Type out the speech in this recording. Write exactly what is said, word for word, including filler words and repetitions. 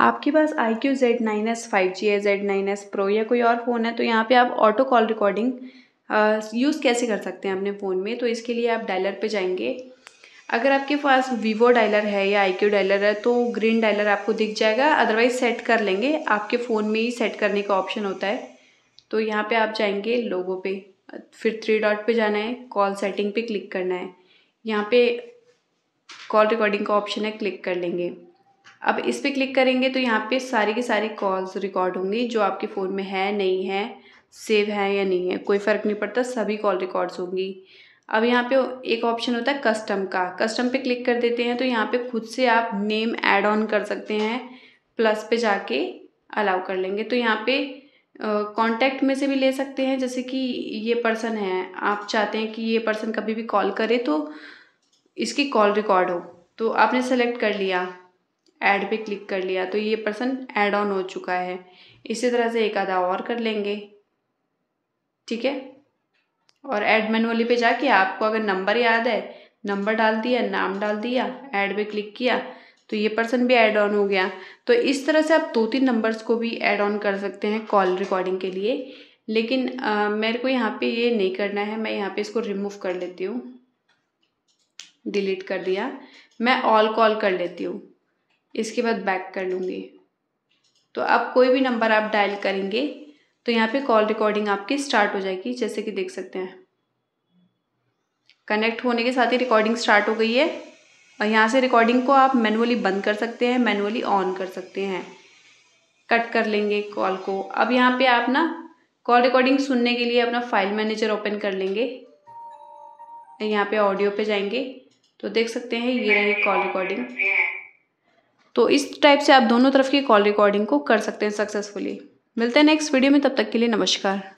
आपके पास I Q Z nine S five G है, जेड नाइन एस प्रो या कोई और फ़ोन है, तो यहाँ पे आप ऑटो कॉल रिकॉर्डिंग यूज़ कैसे कर सकते हैं अपने फ़ोन में। तो इसके लिए आप डायलर पे जाएंगे। अगर आपके पास वीवो डायलर है या आई क्यू डायलर है तो ग्रीन डायलर आपको दिख जाएगा, अदरवाइज़ सेट कर लेंगे, आपके फ़ोन में ही सेट करने का ऑप्शन होता है। तो यहाँ पे आप जाएंगे लोगो पे, फिर थ्री डॉट पे जाना है, कॉल सेटिंग पे क्लिक करना है। यहाँ पे कॉल रिकॉर्डिंग का ऑप्शन है, क्लिक कर लेंगे। अब इस पर क्लिक करेंगे तो यहाँ पे सारी की सारी कॉल्स रिकॉर्ड होंगी जो आपके फ़ोन में है, नहीं है, सेव है या नहीं है, कोई फ़र्क नहीं पड़ता, सभी कॉल रिकॉर्ड्स होंगी। अब यहाँ पे एक ऑप्शन होता है कस्टम का, कस्टम पे क्लिक कर देते हैं तो यहाँ पे खुद से आप नेम ऐड ऑन कर सकते हैं, प्लस पे जाके अलाउ कर लेंगे। तो यहाँ पे कॉन्टैक्ट uh, में से भी ले सकते हैं, जैसे कि ये पर्सन है, आप चाहते हैं कि ये पर्सन कभी भी कॉल करे तो इसकी कॉल रिकॉर्ड हो, तो आपने सेलेक्ट कर लिया, ऐड पे क्लिक कर लिया तो ये पर्सन ऐड ऑन हो चुका है। इसी तरह से एक आधा और कर लेंगे, ठीक है। और ऐड मैनुअली पे जाके आपको अगर नंबर याद है, नंबर डाल दिया, नाम डाल दिया, ऐड पे क्लिक किया तो ये पर्सन भी ऐड ऑन हो गया। तो इस तरह से आप दो तीन नंबर्स को भी ऐड ऑन कर सकते हैं कॉल रिकॉर्डिंग के लिए। लेकिन आ, मेरे को यहाँ पे ये नहीं करना है, मैं यहाँ पे इसको रिमूव कर लेती हूँ, डिलीट कर दिया। मैं ऑल कॉल कर लेती हूँ, इसके बाद बैक कर लूँगी। तो अब कोई भी नंबर आप डायल करेंगे तो यहाँ पे कॉल रिकॉर्डिंग आपकी स्टार्ट हो जाएगी, जैसे कि देख सकते हैं कनेक्ट होने के साथ ही रिकॉर्डिंग स्टार्ट हो गई है। और यहाँ से रिकॉर्डिंग को आप मैनुअली बंद कर सकते हैं, मैनुअली ऑन कर सकते हैं, कट कर लेंगे कॉल को। अब यहाँ पे आप ना कॉल रिकॉर्डिंग सुनने के लिए अपना फाइल मैनेजर ओपन कर लेंगे। यहाँ पे ऑडियो पे जाएंगे तो देख सकते हैं ये रही कॉल रिकॉर्डिंग। तो इस टाइप से आप दोनों तरफ की कॉल रिकॉर्डिंग को कर सकते हैं सक्सेसफुली। मिलते हैं नेक्स्ट वीडियो में, तब तक के लिए नमस्कार।